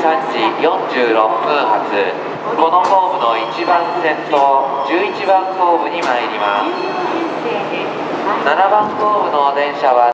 13時46分発、このホームの1番線と11番ホームに参ります。7番ホームの電車は